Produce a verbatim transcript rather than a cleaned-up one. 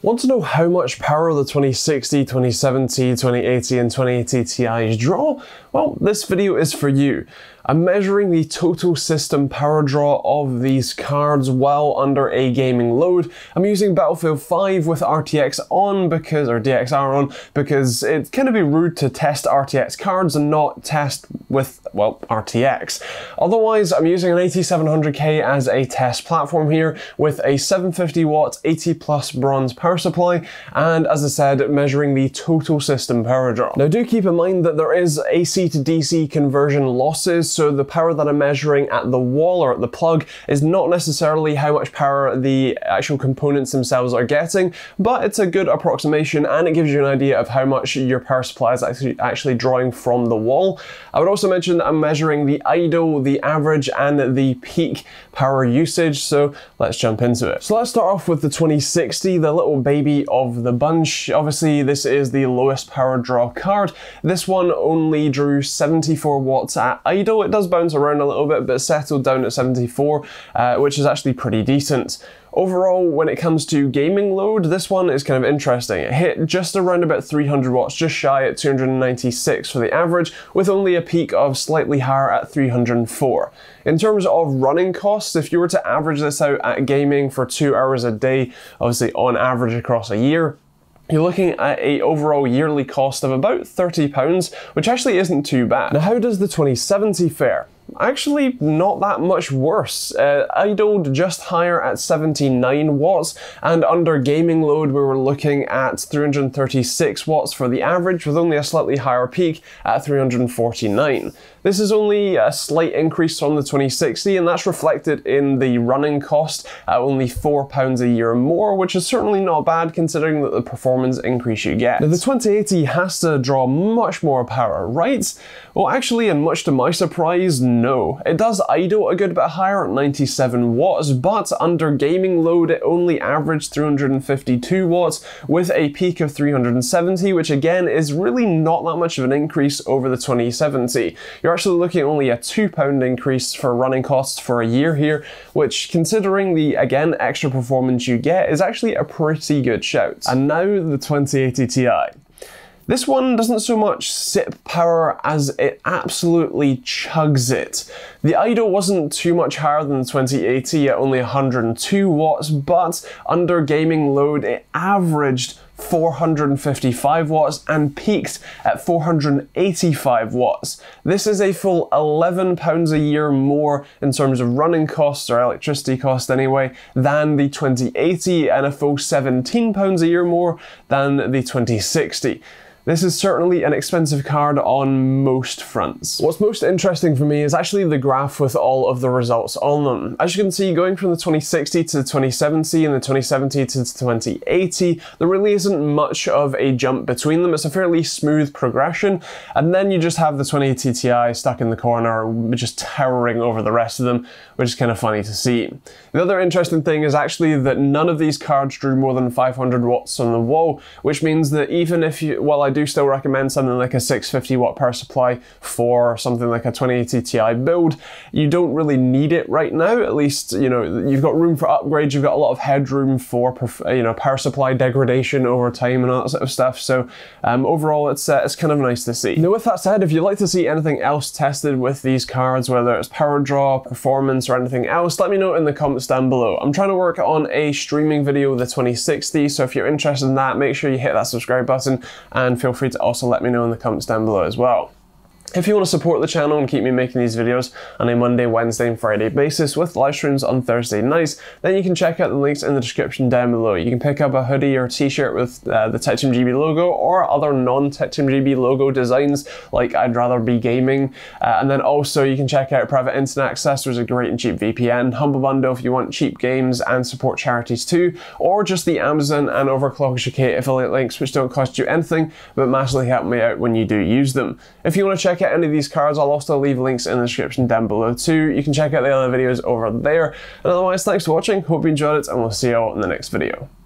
Want to know how much power the twenty sixty, twenty seventy, twenty eighty and twenty eighty Ti's draw? Well, this video is for you. I'm measuring the total system power draw of these cards while under a gaming load. I'm using Battlefield five with R T X on because, or D X R on, because it can be rude to test R T X cards and not test with, well, R T X. Otherwise, I'm using an eighty-seven hundred K as a test platform here with a seven hundred fifty watt, eighty plus bronze power supply, and as I said, measuring the total system power draw. Now do keep in mind that there is A C to D C conversion losses, so the power that I'm measuring at the wall or at the plug is not necessarily how much power the actual components themselves are getting, but it's a good approximation and it gives you an idea of how much your power supply is actually, actually drawing from the wall. I would also mention that I'm measuring the idle, the average and the peak power usage, so let's jump into it. So let's start off with the twenty sixty, the little baby of the bunch. Obviously this is the lowest power draw card. This one only drew seventy-four watts at idle. It does bounce around a little bit, but settled down at seventy-four, uh, which is actually pretty decent. Overall, when it comes to gaming load, this one is kind of interesting. It hit just around about three hundred watts, just shy at two hundred ninety-six for the average, with only a peak of slightly higher at three hundred four. In terms of running costs, if you were to average this out at gaming for two hours a day, obviously on average across a year, you're looking at an overall yearly cost of about thirty pounds, which actually isn't too bad. Now, how does the twenty seventy fare? Actually, not that much worse. Uh, idled just higher at seventy-nine watts, and under gaming load we were looking at three hundred thirty-six watts for the average, with only a slightly higher peak at three hundred forty-nine. This is only a slight increase from the twenty sixty, and that's reflected in the running cost at only four pounds a year more, which is certainly not bad considering that the performance increase you get. Now, the twenty eighty has to draw much more power, right? Well, actually, and much to my surprise, no. It does idle a good bit higher at ninety-seven watts, but under gaming load it only averaged three hundred fifty-two watts with a peak of three hundred seventy, which again is really not that much of an increase over the twenty seventy. You're actually looking at only a two pound increase for running costs for a year here, which, considering the, again, extra performance you get, is actually a pretty good shout. And now the twenty eighty Ti. This one doesn't so much sip power as it absolutely chugs it. The idle wasn't too much higher than the twenty eighty at only one hundred two watts, but under gaming load it averaged four hundred fifty-five watts and peaked at four hundred eighty-five watts. This is a full eleven pounds a year more in terms of running costs, or electricity cost anyway, than the twenty eighty, and a full seventeen pounds a year more than the twenty sixty. This is certainly an expensive card on most fronts. What's most interesting for me is actually the graph with all of the results on them. As you can see, going from the twenty sixty to the twenty seventy and the twenty seventy to the twenty eighty, there really isn't much of a jump between them. It's a fairly smooth progression, and then you just have the twenty eighty Ti stuck in the corner, just towering over the rest of them, which is kind of funny to see. The other interesting thing is actually that none of these cards drew more than five hundred watts on the wall, which means that even if you, while I do still recommend something like a six hundred fifty watt power supply for something like a twenty eighty Ti build, you don't really need it right now. At least, you know, you've got room for upgrades, you've got a lot of headroom for, you know, power supply degradation over time and all that sort of stuff. So um, overall, it's uh, it's kind of nice to see. Now, with that said, if you'd like to see anything else tested with these cards, whether it's power draw, performance, or anything else, let me know in the comments down below. I'm trying to work on a streaming video with the twenty sixty, so if you're interested in that, make sure you hit that subscribe button, and feel free to also let me know in the comments down below as well. If you want to support the channel and keep me making these videos on a Monday, Wednesday and Friday basis with live streams on Thursday nights, then you can check out the links in the description down below. You can pick up a hoodie or t-shirt with uh, the TechteamGB logo, or other non-TechteamGB logo designs like I'd Rather Be Gaming. Uh, and then also you can check out private internet access. There's a great and cheap V P N, Humble Bundle if you want cheap games and support charities too, or just the Amazon and Overclockers U K affiliate links, which don't cost you anything but massively help me out when you do use them. If you want to check out any of these cards, I'll also leave links in the description down below too. You can check out the other videos over there. And otherwise, thanks for watching, hope you enjoyed it, and we'll see you all in the next video.